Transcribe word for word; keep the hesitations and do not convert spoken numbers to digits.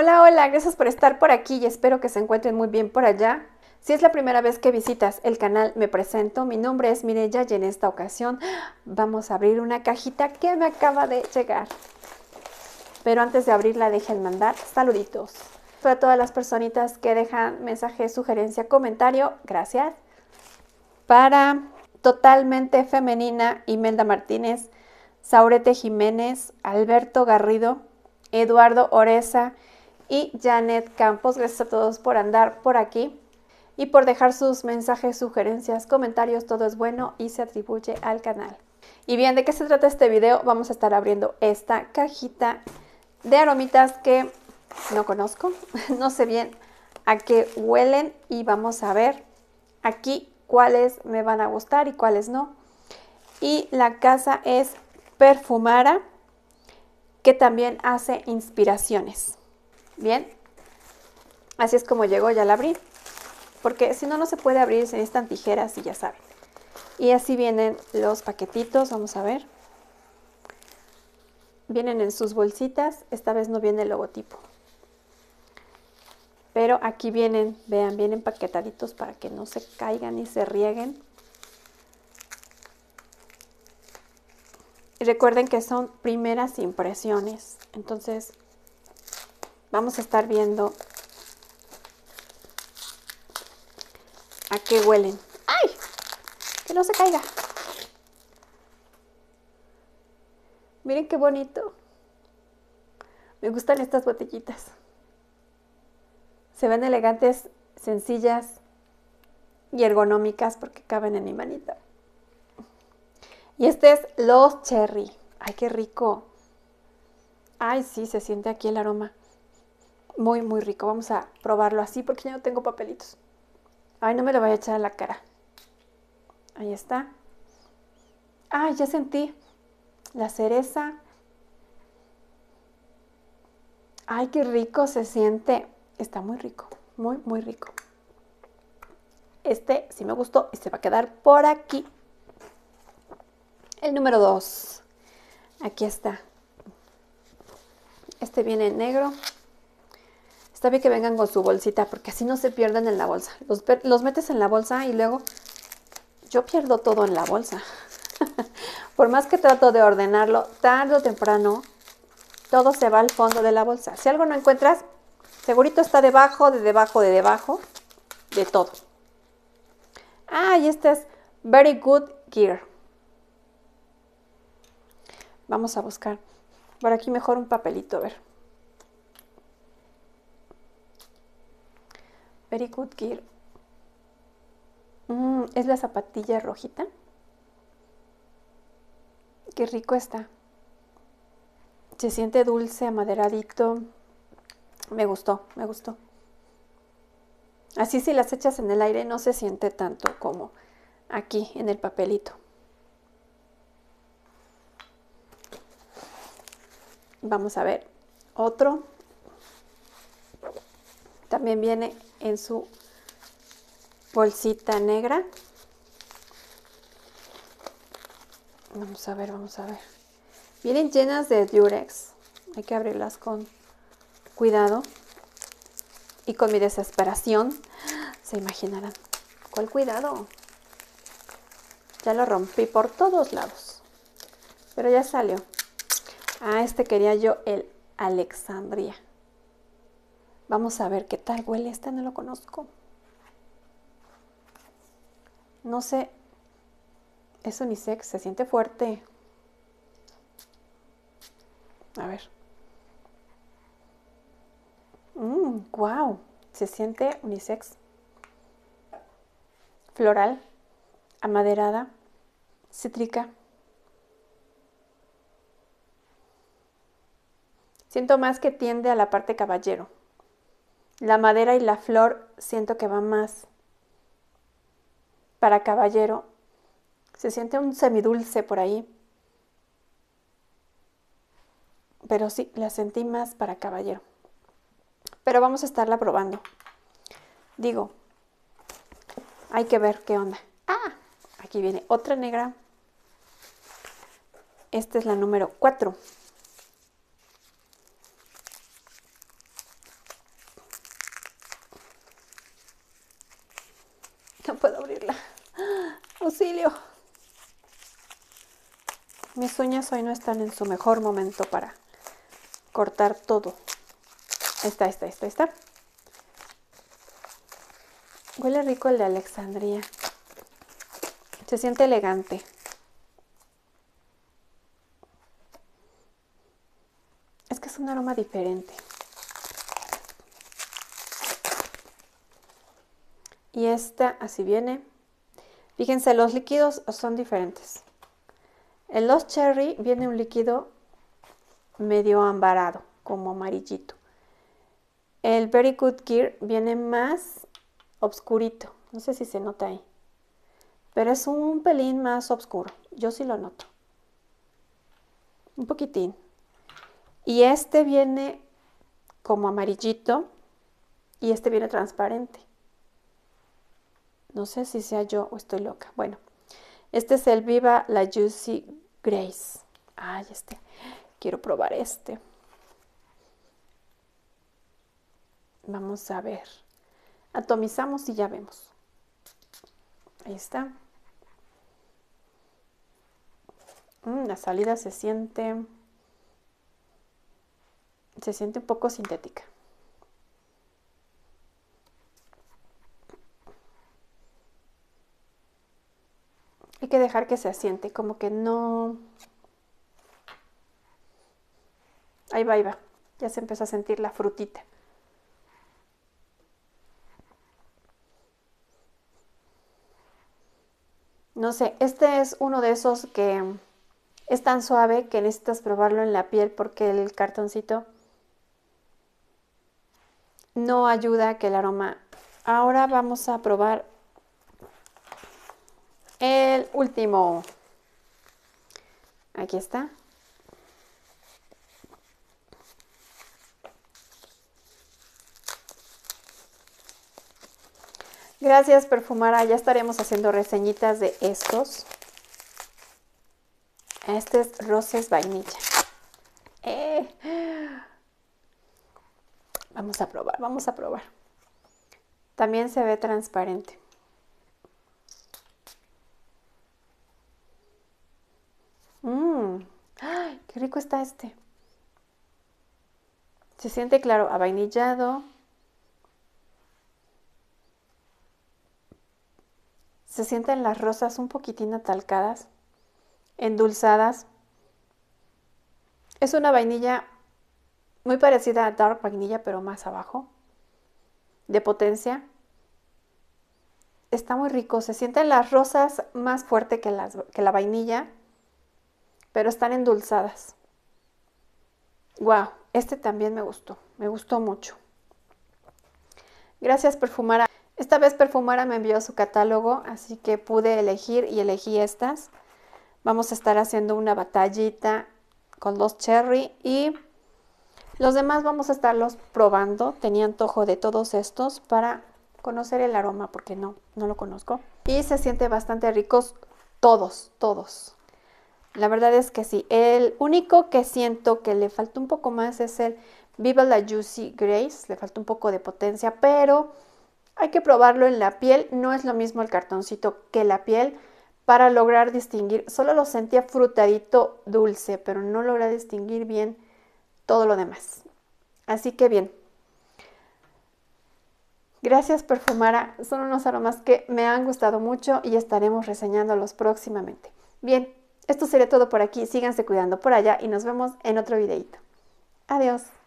Hola, hola, gracias por estar por aquí y espero que se encuentren muy bien por allá. Si es la primera vez que visitas el canal, me presento. Mi nombre es Mireya y en esta ocasión vamos a abrir una cajita que me acaba de llegar. Pero antes de abrirla, dejen mandar saluditos. Para todas las personitas que dejan mensaje, sugerencia, comentario, gracias. Para Totalmente Femenina, Imelda Martínez, Saurete Jiménez, Alberto Garrido, Eduardo Oreza y Janet Campos. Gracias a todos por andar por aquí y por dejar sus mensajes, sugerencias, comentarios. Todo es bueno y se atribuye al canal. Y bien, ¿de qué se trata este video? Vamos a estar abriendo esta cajita de aromitas que no conozco, no sé bien a qué huelen y vamos a ver aquí cuáles me van a gustar y cuáles no. Y la casa es Perfumara, que también hace inspiraciones. Bien, así es como llegó, ya la abrí, porque si no, no se puede abrir, se necesitan tijeras y ya saben. Y así vienen los paquetitos, vamos a ver. Vienen en sus bolsitas, esta vez no viene el logotipo. Pero aquí vienen, vean, vienen paquetaditos para que no se caigan y se rieguen. Y recuerden que son primeras impresiones, entonces vamos a estar viendo a qué huelen. ¡Ay! Que no se caiga. Miren qué bonito. Me gustan estas botellitas. Se ven elegantes, sencillas y ergonómicas porque caben en mi manita. Y este es Los Cherry. ¡Ay, qué rico! ¡Ay, sí! Se siente aquí el aroma. Muy, muy rico. Vamos a probarlo así porque ya no tengo papelitos. ¡Ay, no me lo voy a echar a la cara! Ahí está. ¡Ay, ya sentí! La cereza. ¡Ay, qué rico se siente! Está muy rico. Muy, muy rico. Este sí me gustó y se va a quedar por aquí. El número dos. Aquí está. Este viene en negro. Está bien que vengan con su bolsita porque así no se pierden en la bolsa. Los, los metes en la bolsa y luego yo pierdo todo en la bolsa. Por más que trato de ordenarlo, tarde o temprano, todo se va al fondo de la bolsa. Si algo no encuentras, segurito está debajo, de debajo, de debajo, de todo. Ah, y este es Very Good Gear. Vamos a buscar por aquí mejor un papelito, a ver. Very Good Gear. Mm, es la zapatilla rojita. Qué rico está. Se siente dulce, amaderadito. Me gustó, me gustó. Así si las echas en el aire no se siente tanto como aquí en el papelito. Vamos a ver otro. También viene en su bolsita negra. Vamos a ver, vamos a ver. Vienen llenas de Durex. Hay que abrirlas con cuidado. Y con mi desesperación, se imaginarán. ¿Cuál cuidado? Ya lo rompí por todos lados. Pero ya salió. Ah, este quería yo, el Alexandria. Vamos a ver qué tal huele. Este no lo conozco. No sé. Es unisex. Se siente fuerte. A ver. Mmm, wow. Se siente unisex. Floral. Amaderada. Cítrica. Siento más que tiende a la parte caballero. La madera y la flor siento que va más para caballero. Se siente un semidulce por ahí. Pero sí, la sentí más para caballero. Pero vamos a estarla probando. Digo, hay que ver qué onda. Ah, aquí viene otra negra. Esta es la número cuatro. puedo abrirla. ¡Auxilio! Mis uñas hoy no están en su mejor momento para cortar todo. Ahí está, ahí está, ahí está, ahí está. Huele rico el de Alexandria. Se siente elegante. Es que es un aroma diferente. Y esta así viene. Fíjense, los líquidos son diferentes. En los Cherry viene un líquido medio ambarado, como amarillito. El Very Good Gear viene más obscurito. No sé si se nota ahí. Pero es un pelín más oscuro. Yo sí lo noto. Un poquitín. Y este viene como amarillito. Y este viene transparente. No sé si sea yo o estoy loca. Bueno, este es el Viva la Juicy Grace. Ay, este. Quiero probar este. Vamos a ver. Atomizamos y ya vemos. Ahí está. Mm, la salida se siente... Se siente un poco sintética. Hay que dejar que se asiente, como que no... Ahí va, ahí va. Ya se empezó a sentir la frutita. No sé, este es uno de esos que es tan suave que necesitas probarlo en la piel porque el cartoncito no ayuda a que el aroma... Ahora vamos a probar el último. Aquí está. Gracias, Perfumara. Ya estaremos haciendo reseñitas de estos. Este es Roses Vainilla. Eh. Vamos a probar, vamos a probar. También se ve transparente. Mmm, ¡ay, qué rico está este! Se siente, claro, avainillado. Se sienten las rosas un poquitín atalcadas, endulzadas. Es una vainilla muy parecida a Dark Vainilla, pero más abajo, de potencia. Está muy rico, se sienten las rosas más fuerte que, las, que la vainilla, pero están endulzadas. Wow, este también me gustó, me gustó mucho. Gracias, Perfumara. Esta vez Perfumara me envió su catálogo, así que pude elegir y elegí estas. Vamos a estar haciendo una batallita con los Cherry y los demás vamos a estarlos probando. Tenía antojo de todos estos para conocer el aroma porque no, no lo conozco. Y se siente bastante ricos todos, todos. La verdad es que sí. El único que siento que le falta un poco más es el Viva la Juicy Grace. Le falta un poco de potencia, pero hay que probarlo en la piel. No es lo mismo el cartoncito que la piel para lograr distinguir. Solo lo sentía frutadito dulce, pero no logré distinguir bien todo lo demás. Así que bien. Gracias, Perfumara. Son unos aromas que me han gustado mucho y estaremos reseñándolos próximamente. Bien, esto sería todo por aquí. Síganse cuidando por allá y nos vemos en otro videito. Adiós.